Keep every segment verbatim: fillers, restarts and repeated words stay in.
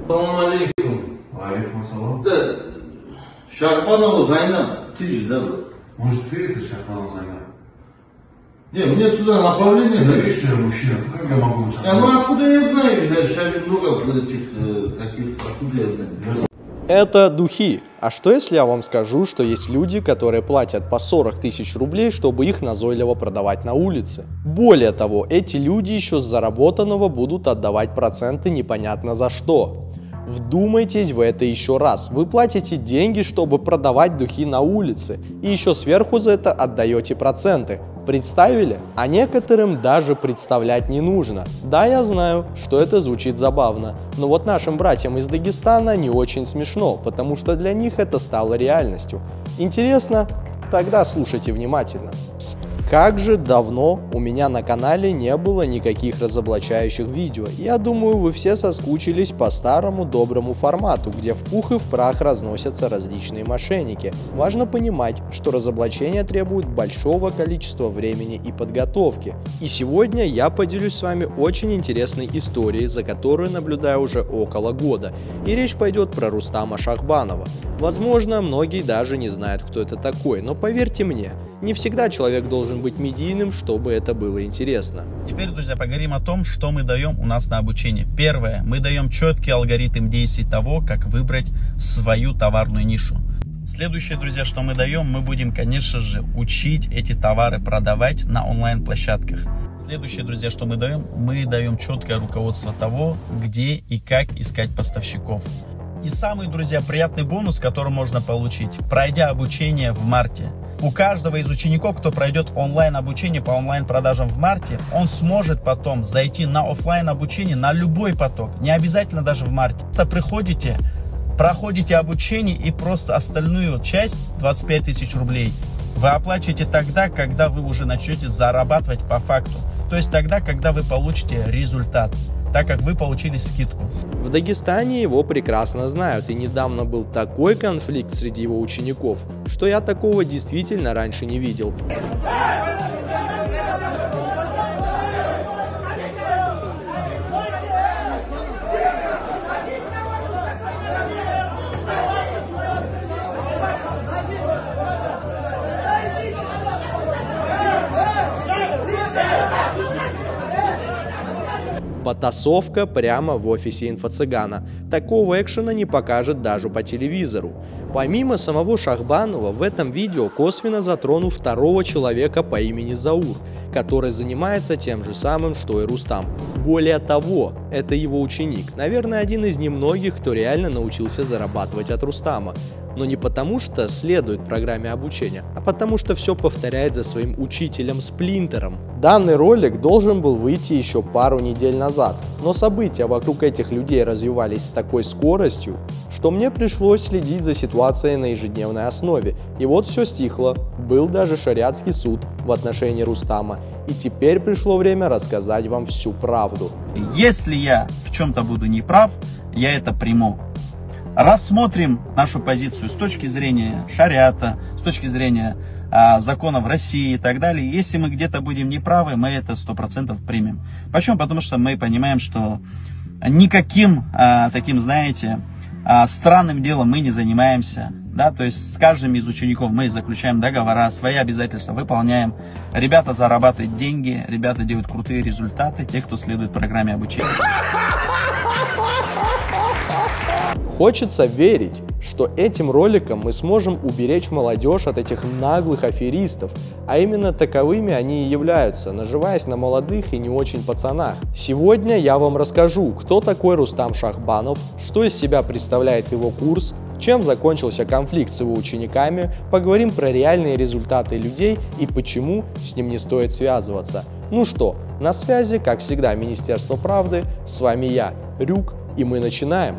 Assalomu alaykum. Алейкум ассалам. Да, Шахбанова Зайнаб, ты же, да? Может, ты это Шахбанова Зайнаб? Не, мне сюда направление. Да видишь, я мужчина, как я могу А ну откуда я знаю? Я сейчас много этих э, таких, откуда я знаю? Это духи. А что если я вам скажу, что есть люди, которые платят по сорок тысяч рублей, чтобы их назойливо продавать на улице? Более того, эти люди еще с заработанного будут отдавать проценты непонятно за что. Вдумайтесь в это еще раз. Вы платите деньги, чтобы продавать духи на улице, и еще сверху за это отдаете проценты. Представили? А некоторым даже представлять не нужно. Да, я знаю, что это звучит забавно, но вот нашим братьям из Дагестана не очень смешно, потому что для них это стало реальностью. Интересно? Тогда слушайте внимательно. Как же давно у меня на канале не было никаких разоблачающих видео. Я думаю, вы все соскучились по старому доброму формату, где в пух и в прах разносятся различные мошенники. Важно понимать, что разоблачение требует большого количества времени и подготовки. И сегодня я поделюсь с вами очень интересной историей, за которую наблюдаю уже около года. И речь пойдет про Рустама Шахбанова. Возможно, многие даже не знают, кто это такой, но поверьте мне, не всегда человек должен быть медийным, чтобы это было интересно. Теперь, друзья, поговорим о том, что мы даем у нас на обучение. Первое. Мы даем четкий алгоритм действий того, как выбрать свою товарную нишу. Следующее, друзья, что мы даем, мы будем, конечно же, учить эти товары продавать на онлайн-площадках. Следующее, друзья, что мы даем, мы даем четкое руководство того, где и как искать поставщиков. И самый, друзья, приятный бонус, который можно получить, пройдя обучение в марте. У каждого из учеников, кто пройдет онлайн обучение по онлайн продажам в марте, он сможет потом зайти на офлайн обучение на любой поток, не обязательно даже в марте. Просто приходите, проходите обучение и просто остальную часть, двадцать пять тысяч рублей, вы оплачиваете тогда, когда вы уже начнете зарабатывать по факту. То есть тогда, когда вы получите результат, так как вы получили скидку. В Дагестане его прекрасно знают, и недавно был такой конфликт среди его учеников, что я такого действительно раньше не видел. Потасовка прямо в офисе инфо-цыгана. Такого экшена не покажет даже по телевизору. Помимо самого Шахбанова, в этом видео косвенно затрону второго человека по имени Заур, который занимается тем же самым, что и Рустам. Более того, это его ученик, наверное, один из немногих, кто реально научился зарабатывать от Рустама. Но не потому, что следует программе обучения, а потому, что все повторяет за своим учителем Сплинтером. Данный ролик должен был выйти еще пару недель назад, но события вокруг этих людей развивались с такой скоростью, что мне пришлось следить за ситуацией на ежедневной основе. И вот все стихло, был даже шариатский суд в отношении Рустама, и теперь пришло время рассказать вам всю правду. Если я в чем-то буду неправ, я это приму. Рассмотрим нашу позицию с точки зрения шариата, с точки зрения а, законов России и так далее. Если мы где-то будем неправы, мы это сто процентов примем. Почему? Потому что мы понимаем, что никаким а, таким, знаете, а, странным делом мы не занимаемся. Да? То есть с каждым из учеников мы заключаем договора, свои обязательства выполняем. Ребята зарабатывают деньги, ребята делают крутые результаты, те, кто следует программе обучения. Хочется верить, что этим роликом мы сможем уберечь молодежь от этих наглых аферистов, а именно таковыми они и являются, наживаясь на молодых и не очень пацанах. Сегодня я вам расскажу, кто такой Рустам Шахбанов, что из себя представляет его курс, чем закончился конфликт с его учениками, поговорим про реальные результаты людей и почему с ним не стоит связываться. Ну что, на связи, как всегда, Министерство правды, с вами я, Рюк, и мы начинаем.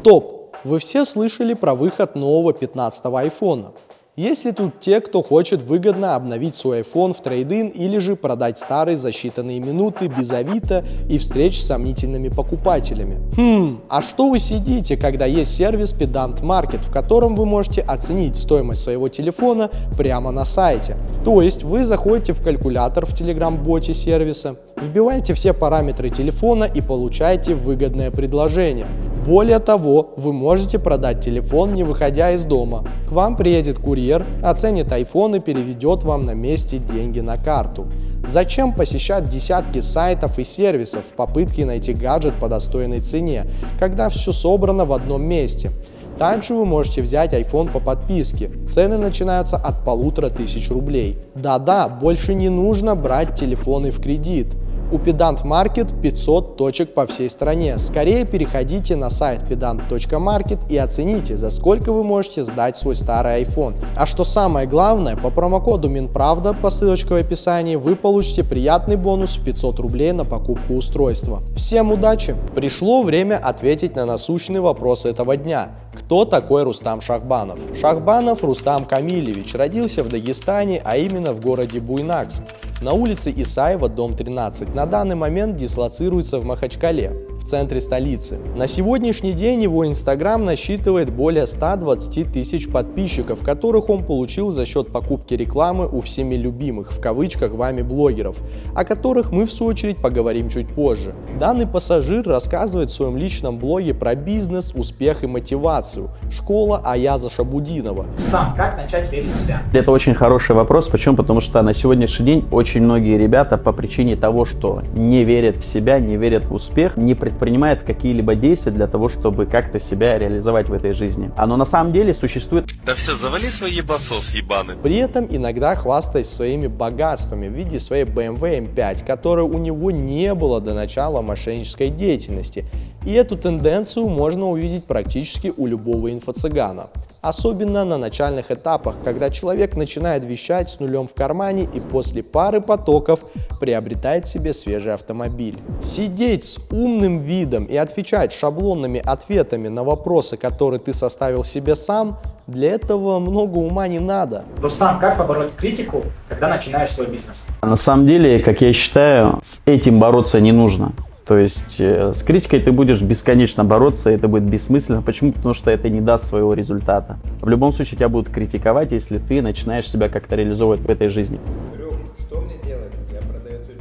стоп! Вы все слышали про выход нового пятнадцатого айфона. Есть ли тут те, кто хочет выгодно обновить свой iPhone в трейд-ин или же продать старый за считанные минуты без авито и встреч с сомнительными покупателями? Хм, а что вы сидите, когда есть сервис Pedant Market, в котором вы можете оценить стоимость своего телефона прямо на сайте? То есть вы заходите в калькулятор в Telegram-боте сервиса, вбиваете все параметры телефона и получаете выгодное предложение. Более того, вы можете продать телефон, не выходя из дома. К вам приедет курьер, оценит iPhone и переведет вам на месте деньги на карту. Зачем посещать десятки сайтов и сервисов в попытке найти гаджет по достойной цене, когда все собрано в одном месте? Также вы можете взять iPhone по подписке. Цены начинаются от полутора тысяч рублей. Да-да, больше не нужно брать телефоны в кредит. У Pedant Market пятьсот точек по всей стране. Скорее переходите на сайт pedant точка market и оцените, за сколько вы можете сдать свой старый iPhone. А что самое главное, по промокоду Минправда по ссылочке в описании вы получите приятный бонус в пятьсот рублей на покупку устройства. Всем удачи! Пришло время ответить на насущный вопрос этого дня. Кто такой Рустам Шахбанов? Шахбанов Рустам Камильевич родился в Дагестане, а именно в городе Буйнакск, на улице Исаева, дом тринадцать. На данный момент дислоцируется в Махачкале, в центре столицы. На сегодняшний день его инстаграм насчитывает более ста двадцати тысяч подписчиков, которых он получил за счет покупки рекламы у всеми любимых, в кавычках, вами блогеров, о которых мы в свою очередь поговорим чуть позже. Данный пассажир рассказывает в своем личном блоге про бизнес, успех и мотивацию. Школа Аяза Шабудинова. Рустам, как начать верить в себя? Это очень хороший вопрос. Почему? Потому что на сегодняшний день очень многие ребята по причине того, что не верят в себя, не верят в успех, не предпринимают какие-либо действия для того, чтобы как-то себя реализовать в этой жизни. Оно на самом деле существует... Да все, завали свой ебасос ебаный. При этом иногда хвастаясь своими богатствами в виде своей бэ эм вэ эм пять, которой у него не было до начала мошеннической деятельности. И эту тенденцию можно увидеть практически у любого инфо-цыгана. Особенно на начальных этапах, когда человек начинает вещать с нулем в кармане и после пары потоков приобретает себе свежий автомобиль. Сидеть с умным видом и отвечать шаблонными ответами на вопросы, которые ты составил себе сам, для этого много ума не надо. Рустам, как побороть критику, когда начинаешь свой бизнес? На самом деле, как я считаю, с этим бороться не нужно. То есть э, с критикой ты будешь бесконечно бороться, это будет бессмысленно. Почему? Потому что это не даст своего результата. В любом случае тебя будут критиковать, если ты начинаешь себя как-то реализовывать в этой жизни. Рюк, что мне делать? Я продаю эту...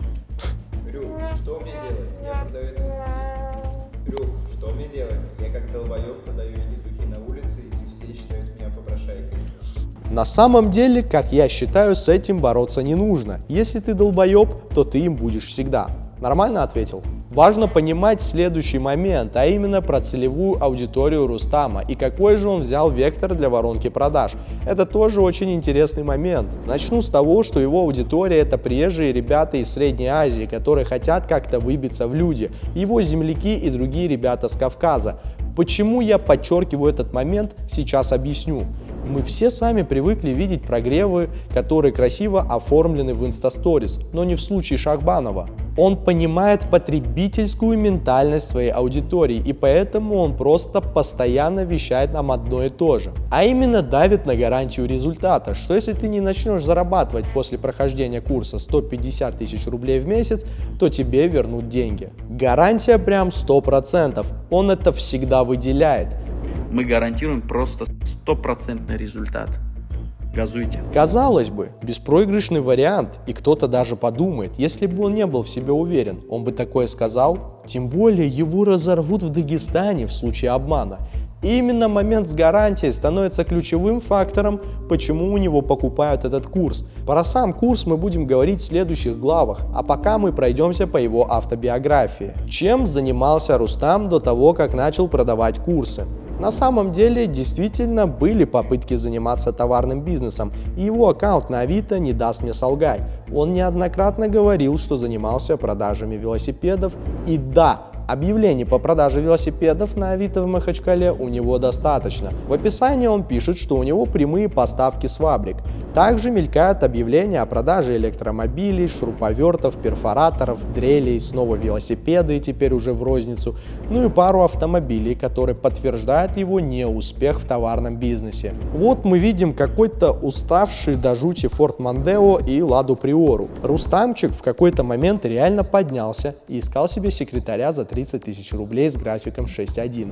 Рюк, что мне делать? Я продаю эту... Рюк, что мне делать? Я как долбоеб продаю эти духи на улице, и все считают меня попрошайкой. На самом деле, как я считаю, с этим бороться не нужно. Если ты долбоеб, то ты им будешь всегда. Нормально ответил? Важно понимать следующий момент, а именно про целевую аудиторию Рустама и какой же он взял вектор для воронки продаж. Это тоже очень интересный момент. Начну с того, что его аудитория — это приезжие ребята из Средней Азии, которые хотят как-то выбиться в люди, его земляки и другие ребята с Кавказа. Почему я подчеркиваю этот момент, сейчас объясню. Мы все с вами привыкли видеть прогревы, которые красиво оформлены в инстасторис, но не в случае Шахбанова. Он понимает потребительскую ментальность своей аудитории, и поэтому он просто постоянно вещает нам одно и то же. А именно давит на гарантию результата, что если ты не начнешь зарабатывать после прохождения курса сто пятьдесят тысяч рублей в месяц, то тебе вернут деньги. Гарантия прям сто процентов, он это всегда выделяет. Мы гарантируем просто стопроцентный результат. Газуйте. Казалось бы, беспроигрышный вариант, и кто-то даже подумает, если бы он не был в себе уверен, он бы такое сказал. Тем более его разорвут в Дагестане в случае обмана. И именно момент с гарантией становится ключевым фактором, почему у него покупают этот курс. Про сам курс мы будем говорить в следующих главах, а пока мы пройдемся по его автобиографии. Чем занимался Рустам до того, как начал продавать курсы? На самом деле, действительно были попытки заниматься товарным бизнесом, и его аккаунт на Авито не даст мне солгать. Он неоднократно говорил, что занимался продажами велосипедов, и да, объявлений по продаже велосипедов на Авито в Махачкале у него достаточно. В описании он пишет, что у него прямые поставки с фабрик. Также мелькают объявления о продаже электромобилей, шуруповертов, перфораторов, дрелей, снова велосипеды, теперь уже в розницу, ну и пару автомобилей, которые подтверждают его неуспех в товарном бизнесе. Вот мы видим какой-то уставший до жути Ford Mondeo и Ладу Приору. Рустамчик в какой-то момент реально поднялся и искал себе секретаря за тридцать тысяч рублей с графиком шесть один.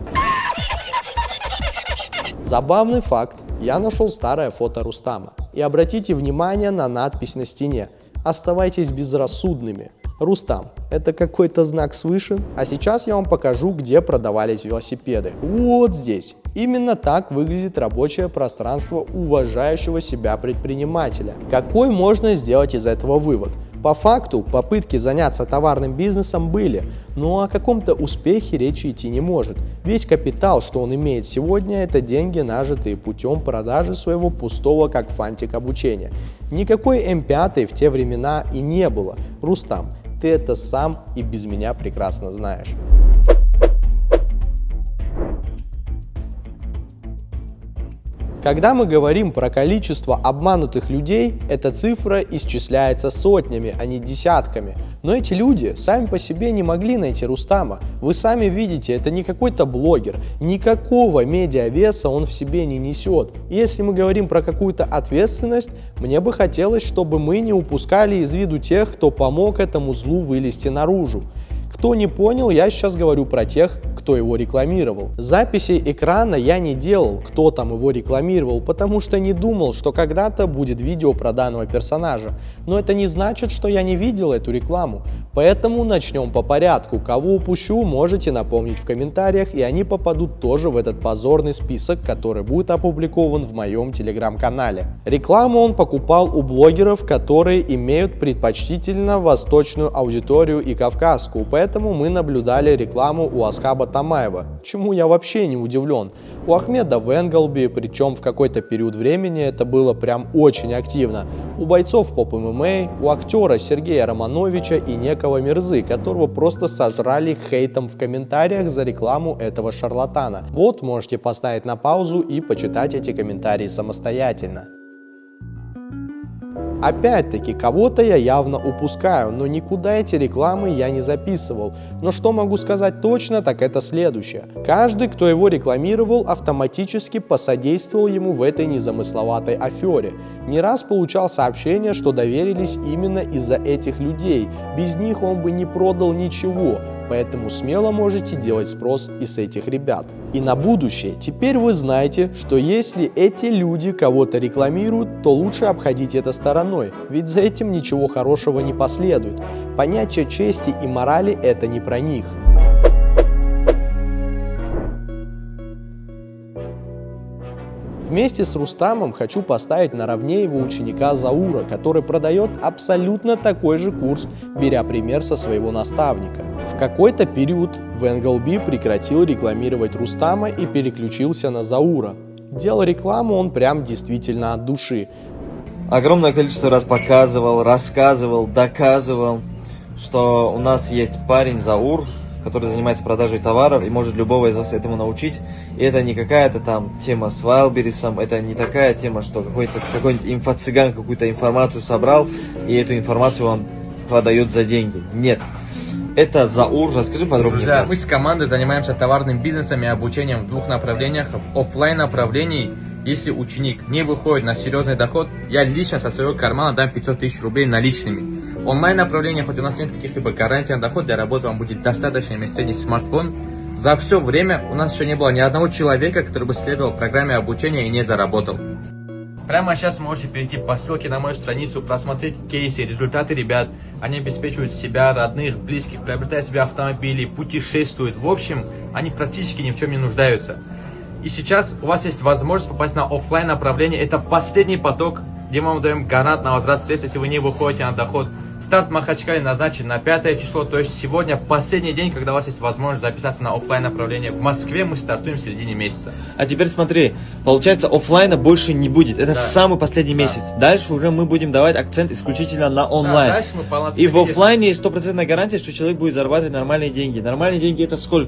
Забавный факт. Я нашел старое фото Рустама. И обратите внимание на надпись на стене. Оставайтесь безрассудными. Рустам, это какой-то знак свыше? А сейчас я вам покажу, где продавались велосипеды. Вот здесь. Именно так выглядит рабочее пространство уважающего себя предпринимателя. Какой можно сделать из этого вывод? По факту, попытки заняться товарным бизнесом были, но о каком-то успехе речи идти не может. Весь капитал, что он имеет сегодня, это деньги, нажитые путем продажи своего пустого как фантик обучения. Никакой эм пять в те времена и не было. Рустам, ты это сам и без меня прекрасно знаешь. Когда мы говорим про количество обманутых людей, эта цифра исчисляется сотнями, а не десятками. Но эти люди сами по себе не могли найти Рустама. Вы сами видите, это не какой-то блогер, никакого медиавеса он в себе не несет. И если мы говорим про какую-то ответственность, мне бы хотелось, чтобы мы не упускали из виду тех, кто помог этому злу вылезти наружу. Кто не понял, я сейчас говорю про тех, кто его рекламировал. Записи экрана я не делал, кто там его рекламировал, потому что не думал, что когда-то будет видео про данного персонажа. Но это не значит, что я не видел эту рекламу. Поэтому начнем по порядку. Кого упущу, можете напомнить в комментариях, и они попадут тоже в этот позорный список, который будет опубликован в моем телеграм-канале. Рекламу он покупал у блогеров, которые имеют предпочтительно восточную аудиторию и кавказскую, поэтому мы наблюдали рекламу у Асхаба Тамаева, чему я вообще не удивлен. У Ахмеда Венгалби, причем в какой-то период времени это было прям очень активно. У бойцов поп эм эм а, у актера Сергея Романовича и некого Мирзы, которого просто сожрали хейтом в комментариях за рекламу этого шарлатана. Вот, можете поставить на паузу и почитать эти комментарии самостоятельно. Опять-таки, кого-то я явно упускаю, но никуда эти рекламы я не записывал. Но что могу сказать точно, так это следующее. Каждый, кто его рекламировал, автоматически посодействовал ему в этой незамысловатой афере. Не раз получал сообщения, что доверились именно из-за этих людей. Без них он бы не продал ничего. Поэтому смело можете делать спрос и с этих ребят. И на будущее, теперь вы знаете, что если эти люди кого-то рекламируют, то лучше обходить это стороной, ведь за этим ничего хорошего не последует. Понятие чести и морали – это не про них. Вместе с Рустамом хочу поставить наравне его ученика Заура, который продает абсолютно такой же курс, беря пример со своего наставника. В какой-то период Венгалби прекратил рекламировать Рустама и переключился на Заура. Делал рекламу он прям действительно от души. Огромное количество раз показывал, рассказывал, доказывал, что у нас есть парень Заур, который занимается продажей товаров и может любого из вас этому научить. И это не какая-то там тема с Вайлберрисом, это не такая тема, что какой-то какой-нибудь инфо-цыган какую-то информацию собрал, и эту информацию он продает за деньги. Нет. Это Заур. Расскажи подробнее. Да, мы с командой занимаемся товарным бизнесом и обучением в двух направлениях. В офлайн направлении, если ученик не выходит на серьезный доход, я лично со своего кармана дам пятьсот тысяч рублей наличными. Онлайн направление, хоть у нас нет каких-либо гарантий на доход, для работы вам будет достаточно иметь средний смартфон. За все время у нас еще не было ни одного человека, который бы следовал программе обучения и не заработал. Прямо сейчас можете перейти по ссылке на мою страницу, просмотреть кейсы, результаты ребят. Они обеспечивают себя, родных, близких, приобретают себе автомобили, путешествуют. В общем, они практически ни в чем не нуждаются. И сейчас у вас есть возможность попасть на офлайн направление. Это последний поток, где мы вам даем гарант на возврат средств, если вы не выходите на доход. Старт Махачкале назначен на пятое число, то есть сегодня последний день, когда у вас есть возможность записаться на офлайн направление. В Москве мы стартуем в середине месяца. А теперь смотри, получается, офлайна больше не будет. Это да. самый последний да. месяц. Дальше уже мы будем давать акцент исключительно на онлайн. Да, дальше мы И в офлайне есть стопроцентная гарантия, что человек будет зарабатывать нормальные деньги. Нормальные деньги это сколько?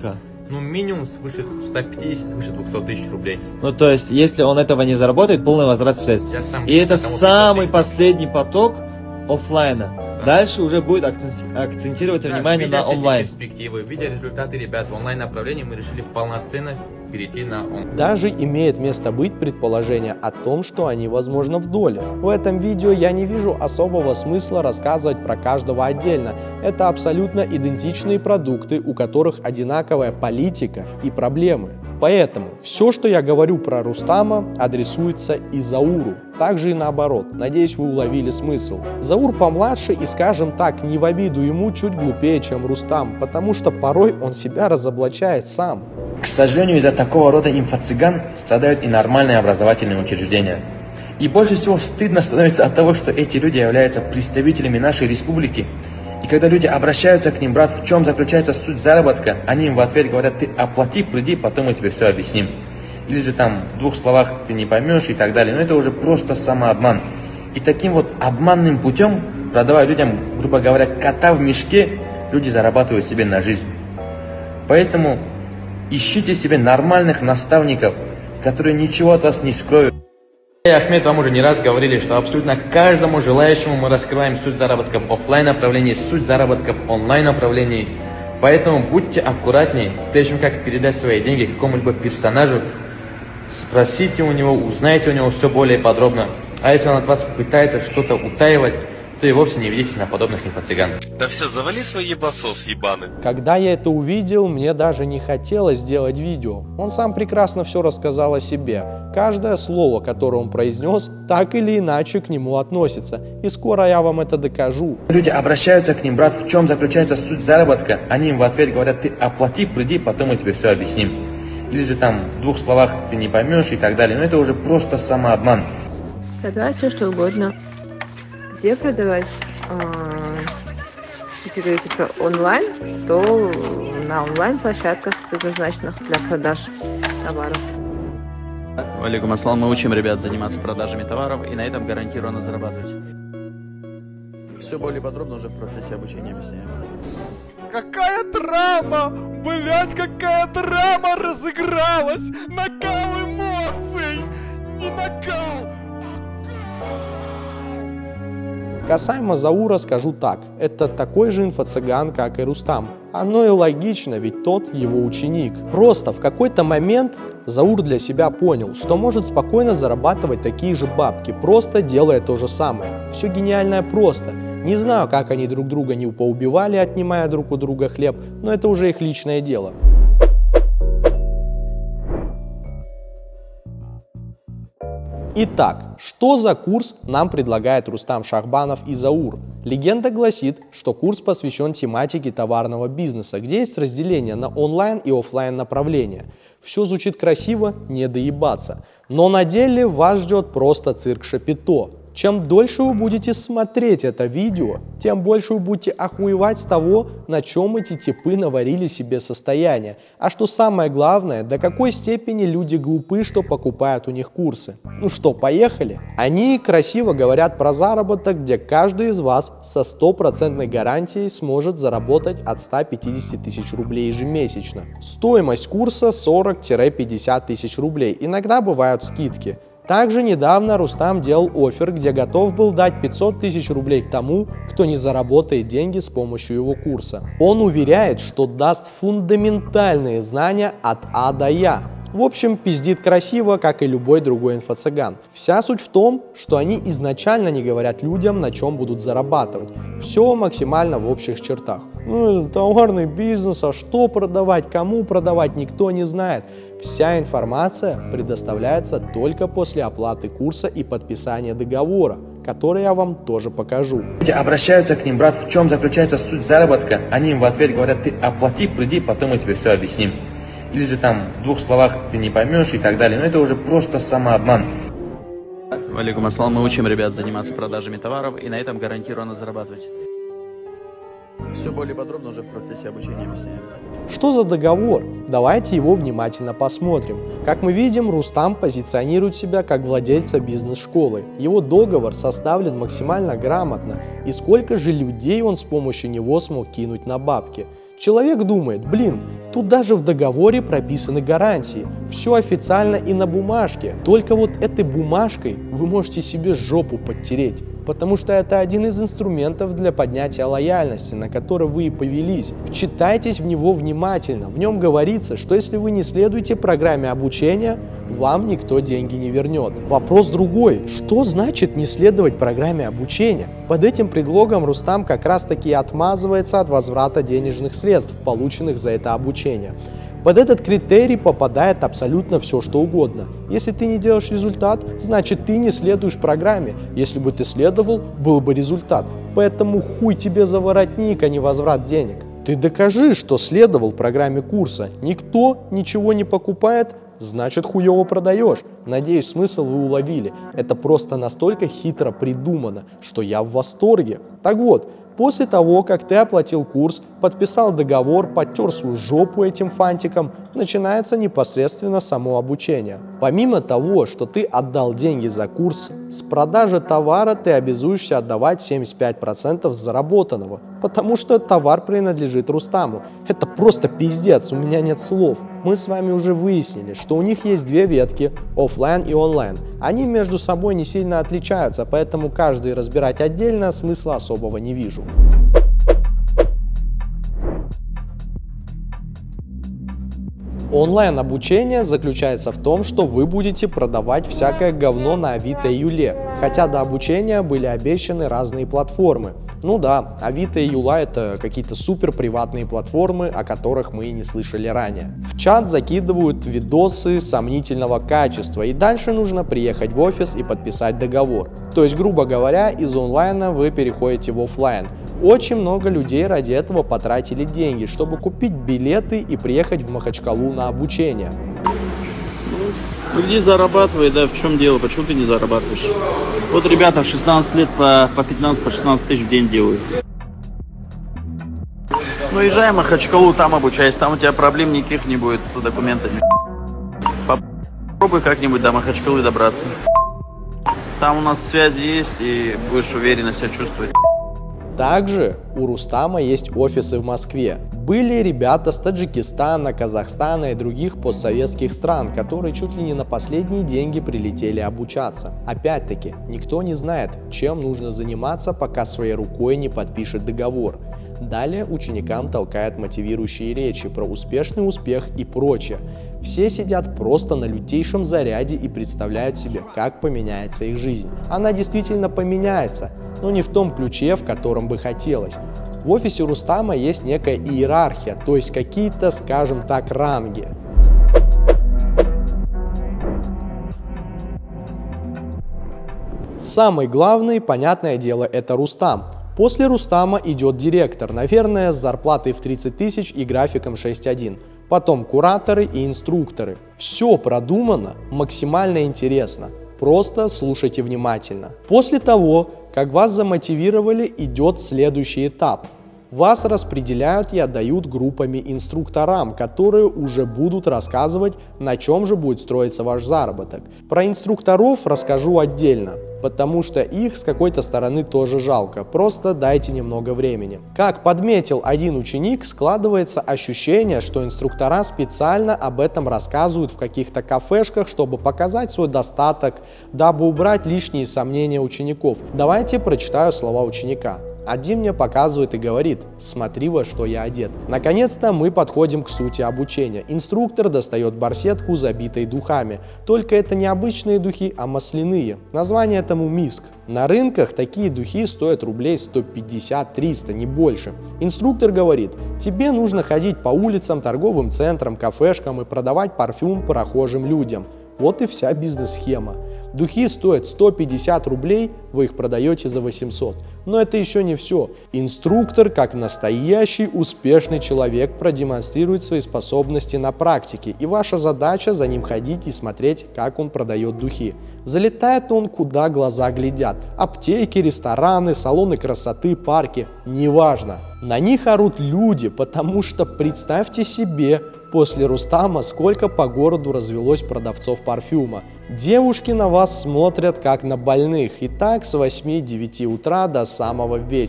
ну, минимум свыше ста пятидесяти, свыше двухсот тысяч рублей. Ну, то есть, если он этого не заработает, полный возврат средств. Я сам И это тому самый прикрепил. последний поток оффлайна. Да. Дальше уже будет акцен- акцентировать Да, внимание видя на все эти онлайн. перспективы, видя результаты ребят в онлайн-направлении, мы решили полноценно перейти на онлайн. Даже имеет место быть предположение о том, что они, возможно, в доле. В этом видео я не вижу особого смысла рассказывать про каждого отдельно. Это абсолютно идентичные продукты, у которых одинаковая политика и проблемы. Поэтому все, что я говорю про Рустама, адресуется и Зауру. Также и наоборот. Надеюсь, вы уловили смысл. Заур помладше и, скажем так, не в обиду ему, чуть глупее, чем Рустам, потому что порой он себя разоблачает сам. К сожалению, из-за такого рода инфо-цыган страдают и нормальные образовательные учреждения. И больше всего стыдно становится от того, что эти люди являются представителями нашей республики. И когда люди обращаются к ним: брат, в чем заключается суть заработка, они им в ответ говорят: ты оплати, приди, потом мы тебе все объясним. Или же там в двух словах ты не поймешь и так далее. Но это уже просто самообман. И таким вот обманным путем, продавая людям, грубо говоря, кота в мешке, люди зарабатывают себе на жизнь. Поэтому ищите себе нормальных наставников, которые ничего от вас не скроют. Я и Ахмед вам уже не раз говорили, что абсолютно каждому желающему мы раскрываем суть заработка в офлайн направлении, суть заработка в онлайн направлении. Поэтому будьте аккуратнее, прежде чем как передать свои деньги какому-либо персонажу, спросите у него, узнайте у него все более подробно. А если он от вас пытается что-то утаивать, то и вовсе не ведитесь на подобных инфо-цыган. Да все, завали свой ебасос, ебаный. Когда я это увидел, мне даже не хотелось делать видео. Он сам прекрасно все рассказал о себе. Каждое слово, которое он произнес, так или иначе к нему относится. И скоро я вам это докажу. Люди обращаются к ним: брат, в чем заключается суть заработка, они им в ответ говорят: ты оплати, приди, потом мы тебе все объясним. Или же там в двух словах ты не поймешь и так далее. Но это уже просто самообман. Продавать все что угодно. Где продавать? А, если говорите про онлайн, то на онлайн-площадках, предназначенных для продаж товаров. Алейкум ассалам, мы учим ребят заниматься продажами товаров и на этом гарантированно зарабатывать. Все более подробно уже в процессе обучения объясняем. Какая драма! Блять, какая драма разыгралась! Накал эмоций! Не накал! Касаемо Заура скажу так. Это такой же инфо-цыган, как и Рустам. Оно и логично, ведь тот его ученик. Просто в какой-то момент Заур для себя понял, что может спокойно зарабатывать такие же бабки, просто делая то же самое. Все гениальное просто. Не знаю, как они друг друга не поубивали, отнимая друг у друга хлеб, но это уже их личное дело. Итак, что за курс нам предлагает Рустам Шахбанов и Заур? Легенда гласит, что курс посвящен тематике товарного бизнеса, где есть разделение на онлайн и офлайн направления. Все звучит красиво, не доебаться. Но на деле вас ждет просто цирк Шапито. Чем дольше вы будете смотреть это видео, тем больше вы будете охуевать с того, на чем эти типы наварили себе состояние. А что самое главное, до какой степени люди глупы, что покупают у них курсы. Ну что, поехали? Они красиво говорят про заработок, где каждый из вас со стопроцентной гарантией сможет заработать от ста пятидесяти тысяч рублей ежемесячно. Стоимость курса сорок-пятьдесят тысяч рублей. Иногда бывают скидки. Также недавно Рустам делал оффер, где готов был дать пятьсот тысяч рублей к тому, кто не заработает деньги с помощью его курса. Он уверяет, что даст фундаментальные знания от А до Я. В общем, пиздит красиво, как и любой другой инфо-цыган. Вся суть в том, что они изначально не говорят людям, на чем будут зарабатывать. Все максимально в общих чертах. Ну, товарный бизнес, а что продавать, кому продавать, никто не знает. Вся информация предоставляется только после оплаты курса и подписания договора, который я вам тоже покажу. Люди обращаются к ним: брат, в чем заключается суть заработка, они им в ответ говорят: ты оплати, приди, потом мы тебе все объясним. Или же там в двух словах ты не поймешь и так далее. Но это уже просто самообман. Алейкум ассалам, мы учим ребят заниматься продажами товаров и на этом гарантированно зарабатывать. Все более подробно уже в процессе обучения объясняем. Что за договор? Давайте его внимательно посмотрим. Как мы видим, Рустам позиционирует себя как владельца бизнес-школы. Его договор составлен максимально грамотно. И сколько же людей он с помощью него смог кинуть на бабки? Человек думает: блин, Тут даже в договоре прописаны гарантии. Все официально и на бумажке. Только вот этой бумажкой вы можете себе жопу подтереть. Потому что это один из инструментов для поднятия лояльности, на который вы и повелись. Вчитайтесь в него внимательно. В нем говорится, что если вы не следуете программе обучения, вам никто деньги не вернет. Вопрос другой. Что значит не следовать программе обучения? Под этим предлогом Рустам как раз таки отмазывается от возврата денежных средств, полученных за это обучение. Под этот критерий попадает абсолютно все, что угодно. Если ты не делаешь результат, значит ты не следуешь программе. Если бы ты следовал, был бы результат. Поэтому хуй тебе за воротник, а не возврат денег. Ты докажи, что следовал программе курса. Никто ничего не покупает, значит хуево продаешь. Надеюсь, смысл вы уловили. Это просто настолько хитро придумано, что я в восторге. Так вот, после того, как ты оплатил курс, подписал договор, подтер свою жопу этим фантиком, начинается непосредственно само обучение. Помимо того, что ты отдал деньги за курс, с продажи товара ты обязуешься отдавать семьдесят пять процентов заработанного, потому что товар принадлежит Рустаму. Это просто пиздец, у меня нет слов. Мы с вами уже выяснили, что у них есть две ветки, офлайн и онлайн. Они между собой не сильно отличаются, поэтому каждый разбирать отдельно смысла особого не вижу. Онлайн-обучение заключается в том, что вы будете продавать всякое говно на Авито и Юле, хотя до обучения были обещаны разные платформы. Ну да, Авито и Юла — это какие-то супер приватные платформы, о которых мы и не слышали ранее. В чат закидывают видосы сомнительного качества, и дальше нужно приехать в офис и подписать договор. То есть, грубо говоря, из онлайна вы переходите в офлайн. Очень много людей ради этого потратили деньги, чтобы купить билеты и приехать в Махачкалу на обучение. Ну, иди зарабатывай, да, в чем дело, почему ты не зарабатываешь? Вот ребята шестнадцать лет по, по пятнадцать, по шестнадцать тысяч в день делают. Ну, езжай в Махачкалу, там обучайся, там у тебя проблем никаких не будет с документами. Попробуй как-нибудь до Махачкалы добраться. Там у нас связи есть, и будешь уверенно себя чувствовать. Также у Рустама есть офисы в Москве. Были ребята с Таджикистана, Казахстана и других постсоветских стран, которые чуть ли не на последние деньги прилетели обучаться. Опять-таки, никто не знает, чем нужно заниматься, пока своей рукой не подпишет договор. Далее ученикам толкают мотивирующие речи про успешный успех и прочее. Все сидят просто на лютейшем заряде и представляют себе, как поменяется их жизнь. Она действительно поменяется, но не в том ключе, в котором бы хотелось. В офисе Рустама есть некая иерархия, то есть какие-то, скажем так, ранги. Самый главный, понятное дело, это Рустам. После Рустама идет директор, наверное, с зарплатой в тридцать тысяч и графиком шесть один. Потом кураторы и инструкторы. Все продумано, максимально интересно. Просто слушайте внимательно. После того, как вас замотивировали, идет следующий этап. Вас распределяют и отдают группами инструкторам, которые уже будут рассказывать, на чем же будет строиться ваш заработок. Про инструкторов расскажу отдельно, потому что их с какой-то стороны тоже жалко, просто дайте немного времени. Как подметил один ученик, складывается ощущение, что инструктора специально об этом рассказывают в каких-то кафешках, чтобы показать свой достаток, дабы убрать лишние сомнения учеников. Давайте прочитаю слова ученика. Один мне показывает и говорит: смотри, во что я одет. Наконец-то мы подходим к сути обучения. Инструктор достает барсетку, забитой духами. Только это не обычные духи, а масляные. Название этому миск. На рынках такие духи стоят рублей сто пятьдесят — триста, не больше. Инструктор говорит: тебе нужно ходить по улицам, торговым центрам, кафешкам и продавать парфюм прохожим людям. Вот и вся бизнес-схема. Духи стоят сто пятьдесят рублей, вы их продаете за восемьсот. Но это еще не все. Инструктор, как настоящий успешный человек, продемонстрирует свои способности на практике, и ваша задача за ним ходить и смотреть, как он продает духи. Залетает он, куда глаза глядят. Аптеки, рестораны, салоны красоты, парки. Неважно. На них орут люди, потому что представьте себе, после Рустама сколько по городу развелось продавцов парфюма. Девушки на вас смотрят как на больных, и так с восьми-девяти утра до самого вечера.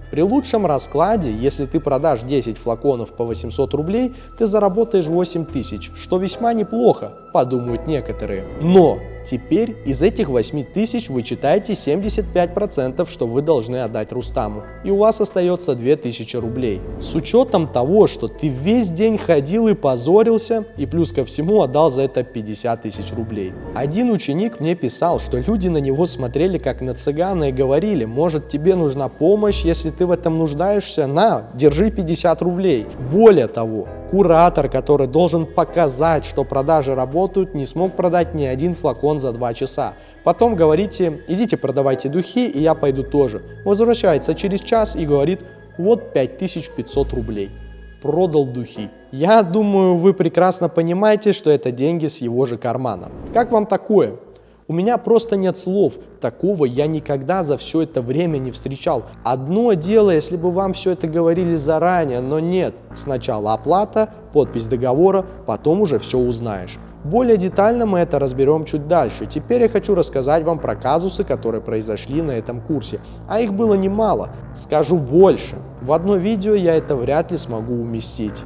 При лучшем раскладе, если ты продашь десять флаконов по восемьсот рублей, ты заработаешь восемь тысяч, что весьма неплохо, подумают некоторые. Но теперь из этих восьми тысяч вы читаете семьдесят пять процентов, что вы должны отдать Рустаму, и у вас остается две тысячи рублей. С учетом того, что ты весь день ходил и позорился, и плюс ко всему отдал за это пятьдесят тысяч рублей. Один ученик мне писал, что люди на него смотрели как на цыгана и говорили: может, тебе нужна помощь, если ты в этом нуждаешься, на, держи пятьдесят рублей. Более того, куратор, который должен показать, что продажи работают, не смог продать ни один флакон за два часа. Потом говорите: идите продавайте духи, и я пойду тоже. Возвращается через час и говорит: вот пять тысяч пятьсот рублей. Продал духи. Я думаю, вы прекрасно понимаете, что это деньги с его же кармана. Как вам такое? У меня просто нет слов. Такого я никогда за все это время не встречал. Одно дело, если бы вам все это говорили заранее, но нет. Сначала оплата, подпись договора, потом уже все узнаешь. Более детально мы это разберем чуть дальше. Теперь я хочу рассказать вам про казусы, которые произошли на этом курсе. А их было немало. Скажу больше. В одно видео я это вряд ли смогу уместить.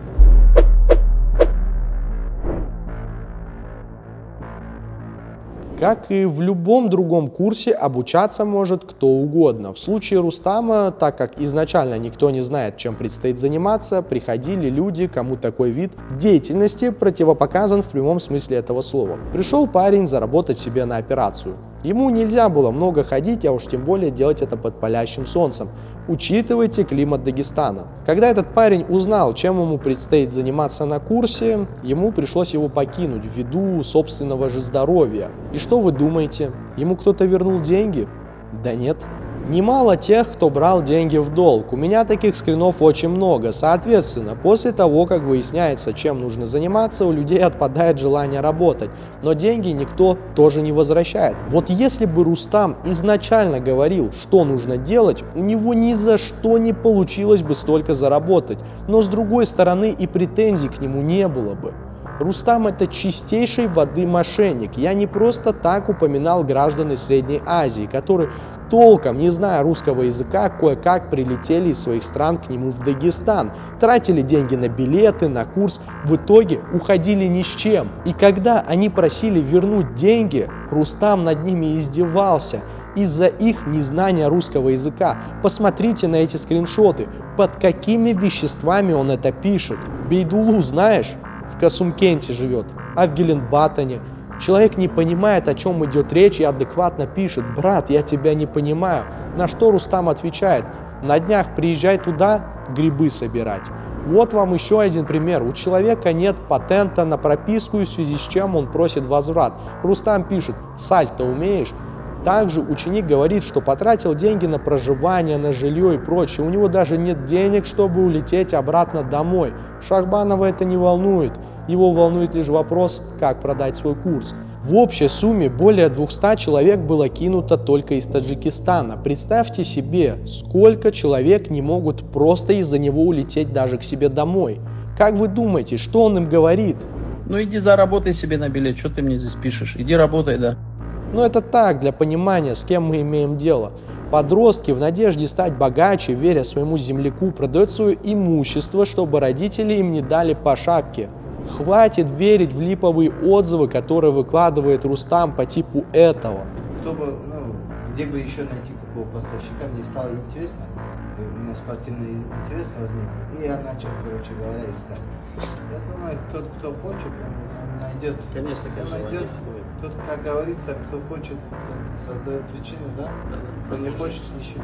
Как и в любом другом курсе, обучаться может кто угодно. В случае Рустама, так как изначально никто не знает, чем предстоит заниматься, приходили люди, кому такой вид деятельности противопоказан в прямом смысле этого слова. Пришел парень заработать себе на операцию. Ему нельзя было много ходить, а уж тем более делать это под палящим солнцем. Учитывайте климат Дагестана. Когда этот парень узнал, чем ему предстоит заниматься на курсе, ему пришлось его покинуть ввиду собственного же здоровья. И что вы думаете? Ему кто-то вернул деньги? Да нет. Немало тех, кто брал деньги в долг. У меня таких скринов очень много. Соответственно, после того, как выясняется, чем нужно заниматься, у людей отпадает желание работать. Но деньги никто тоже не возвращает. Вот если бы Рустам изначально говорил, что нужно делать, у него ни за что не получилось бы столько заработать. Но с другой стороны и претензий к нему не было бы. Рустам — это чистейшей воды мошенник. Я не просто так упоминал граждан из Средней Азии, которые, толком не зная русского языка, кое-как прилетели из своих стран к нему в Дагестан, тратили деньги на билеты, на курс, в итоге уходили ни с чем. И когда они просили вернуть деньги, Рустам над ними издевался из-за их незнания русского языка. Посмотрите на эти скриншоты, под какими веществами он это пишет. Бейдулу знаешь? В Касумкенте живет, а в Геленбатоне. Человек не понимает, о чем идет речь, и адекватно пишет: брат, я тебя не понимаю. На что Рустам отвечает: на днях приезжай туда грибы собирать. Вот вам еще один пример. У человека нет патента на прописку, в связи с чем он просит возврат. Рустам пишет: сальто умеешь? Также ученик говорит, что потратил деньги на проживание, на жилье и прочее. У него даже нет денег, чтобы улететь обратно домой. Шахбанова это не волнует. Его волнует лишь вопрос, как продать свой курс. В общей сумме более двухсот человек было кинуто только из Таджикистана. Представьте себе, сколько человек не могут просто из-за него улететь даже к себе домой. Как вы думаете, что он им говорит? Ну иди заработай себе на билет, что ты мне здесь пишешь? Иди работай, да. Но это так, для понимания, с кем мы имеем дело. Подростки в надежде стать богаче, веря своему земляку, продают свое имущество, чтобы родители им не дали по шапке. Хватит верить в липовые отзывы, которые выкладывает Рустам по типу этого. Чтобы, ну, где бы еще найти какого поставщика, мне стало интересно, у меня спортивный интерес возник, и я начал, короче говоря, искать. Я думаю, тот, кто хочет, он, он найдет. Конечно, конечно, найдет. Тут, как говорится, кто хочет, тот создает причину, да? Кто не хочет, ищет.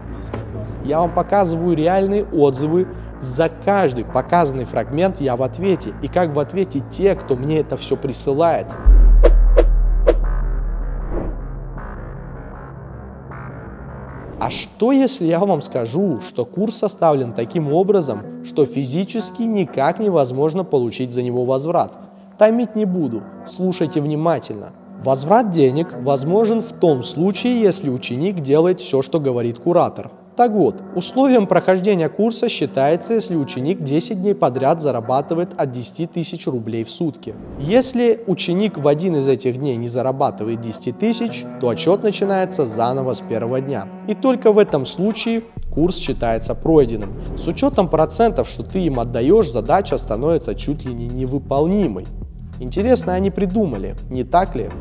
Я вам показываю реальные отзывы. За каждый показанный фрагмент я в ответе. И как в ответе те, кто мне это все присылает. А что если я вам скажу, что курс составлен таким образом, что физически никак невозможно получить за него возврат? Томить не буду, слушайте внимательно. Возврат денег возможен в том случае, если ученик делает все, что говорит куратор. Так вот, условием прохождения курса считается, если ученик десять дней подряд зарабатывает от десяти тысяч рублей в сутки. Если ученик в один из этих дней не зарабатывает десять тысяч, то отчет начинается заново с первого дня. И только в этом случае курс считается пройденным. С учетом процентов, что ты им отдаешь, задача становится чуть ли не невыполнимой. Интересно они придумали, не так ли?